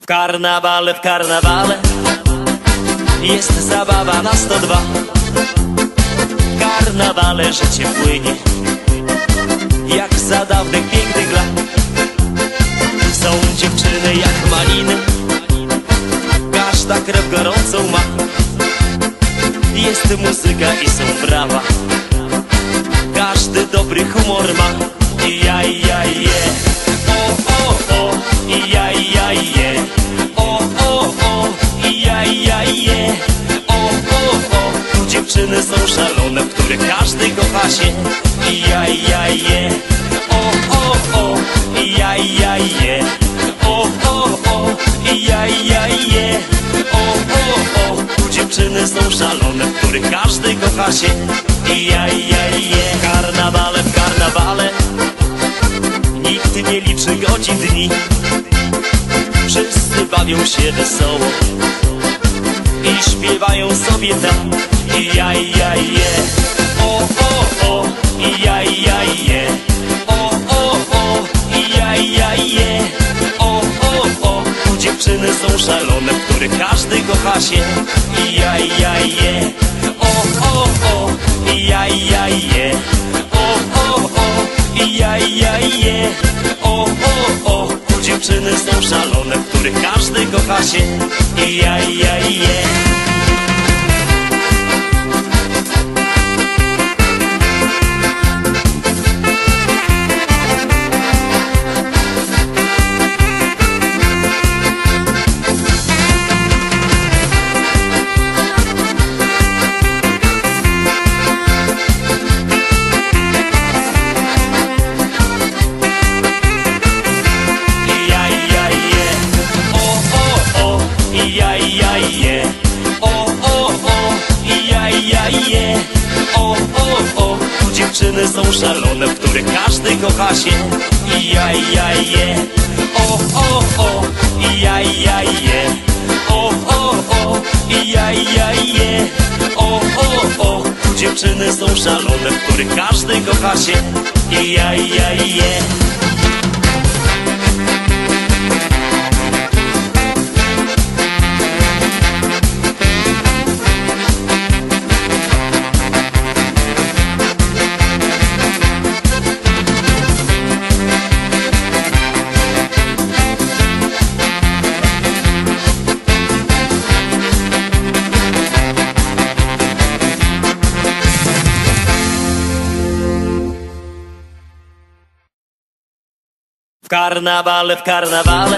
W karnawale jest zabawa na 102. W karnawale życie płynie jak za dawnych pięknych lat. Są dziewczyny jak maliny, każda krew gorącą ma. Jest muzyka i są brawa, każdy dobry humor ma. I ja, o, o, o, i ja, o, o, o, i ja, o, o, o. Tu dziewczyny są szalone, w których każdy kocha się. I ja, o, o, o, i ja, o, o, o, i ja, o, o, o. Tu dziewczyny są szalone, w których każdy kocha się. I ja, w karnawale nikt nie liczy godzin, dni. Wszyscy bawią się wesoło i śpiewają sobie tam. I ja, o, o, o, i ja, o, o, o, i ja, o, o, o. Tu dziewczyny są szalone, w których każdy kocha się. I ja, o, o, o, i ja, o, o, o, i ja, o, o, o. Tu dziewczyny są szalone, w których każdy kocha się. I ja, o, o, o. Tu dziewczyny są szalone, w których każdy kocha się. I ja, o, o, o, i ja, o, o, o, i ja, o, o, o. Tu dziewczyny są szalone, w których każdy kocha się. I ja, w karnawale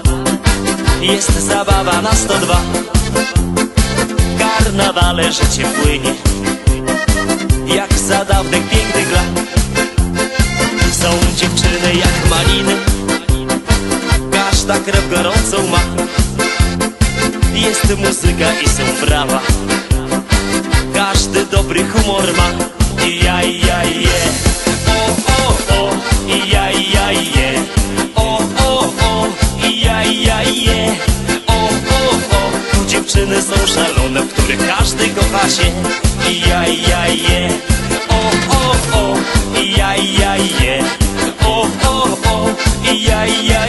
jest zabawa na 102. W karnawale życie płynie jak za dawnych pięknych lat. Są dziewczyny jak maliny, każda krew gorącą ma. Jest muzyka i są brawa, każdy dobry humor ma. I ja, o, o, o, i ja, o, o, o, i ja, o, o, o. Tu dziewczyny są szalone, w których każdy kocha się. I ja, o, o, o, i ja, o, o, o, i ja,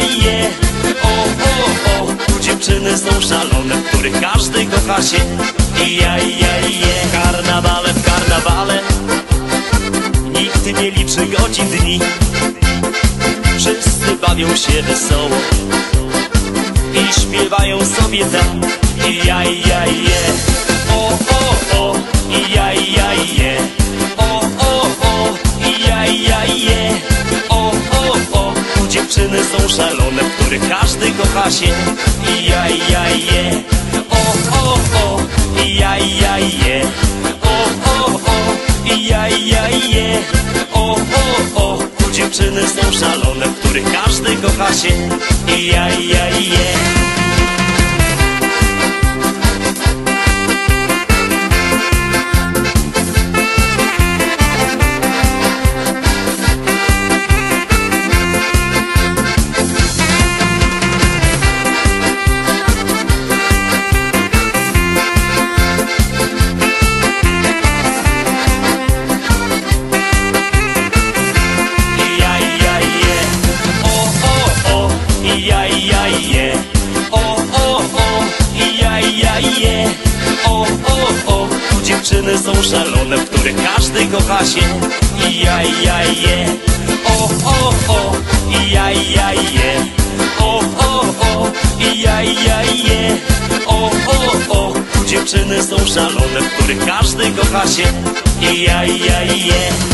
o, o, o. Tu dziewczyny są szalone, w których każdy kocha się. I ja, w karnawale nikt nie liczy godzin, dni. Wszyscy bawią się wesoło i śpiewają sobie tam. I ja, o, o, o, i ja, o, o, o, i ja, o, o, o. Tu dziewczyny są szalone, w których każdy kocha się. I ja, o, o, o, i ja, o, o, o, i ja, o, o, o. Tu dziewczyny są szalone, w których każdy kocha się. I ja, je. O, o, o, tu dziewczyny są szalone, w których każdy kocha się. Ja, je. O, o, o, ja, je. O, o, o, ja, je. O, o, o, tu dziewczyny są szalone, w których każdy kocha się. Ja, je.